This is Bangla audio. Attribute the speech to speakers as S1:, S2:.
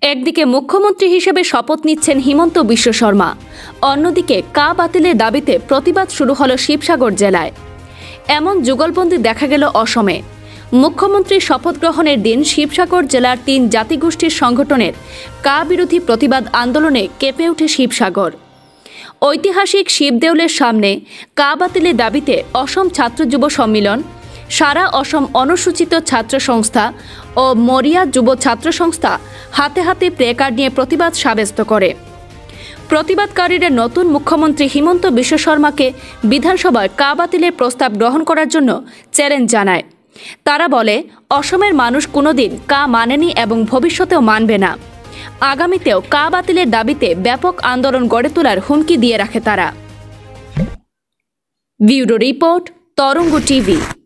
S1: একদিকে মুখ্যমন্ত্রী হিসেবে শপথ নিচ্ছেন হিমন্ত বিশ্ব শর্মা, অন্যদিকে কা বাতিলের দাবিতে প্রতিবাদ শুরু হলো শিবসাগর জেলায়। এমন যুগলবন্দি দেখা গেল অসমে। মুখ্যমন্ত্রীর শপথ গ্রহণের দিন শিবসাগর জেলার ৩ জাতিগোষ্ঠীর সংগঠনের কা বিরোধী প্রতিবাদ আন্দোলনে কেঁপে ওঠে শিবসাগর। ঐতিহাসিক শিবদেউলের সামনে কা বাতিলের দাবিতে অসম ছাত্র যুব সম্মিলন, সারা অসম অনুসূচিত ছাত্র সংস্থা ও মরিয়া যুব ছাত্র সংস্থা হাতে হাতে প্লেকার্ড নিয়ে প্রতিবাদ সাব্যস্ত করে। প্রতিবাদকারীরা নতুন মুখ্যমন্ত্রী হিমন্ত বিশ্ব শর্মাকে বিধানসভায় কা বাতিলের প্রস্তাব গ্রহণ করার জন্য চ্যালেঞ্জ জানায়। তারা বলে, অসমের মানুষ কোনোদিন কা মানেনি এবং ভবিষ্যতেও মানবে না। আগামীতেও কা বাতিলের দাবিতে ব্যাপক আন্দোলন গড়ে তোলার হুমকি দিয়ে রাখে তারা। Bureau report, Tarang TV.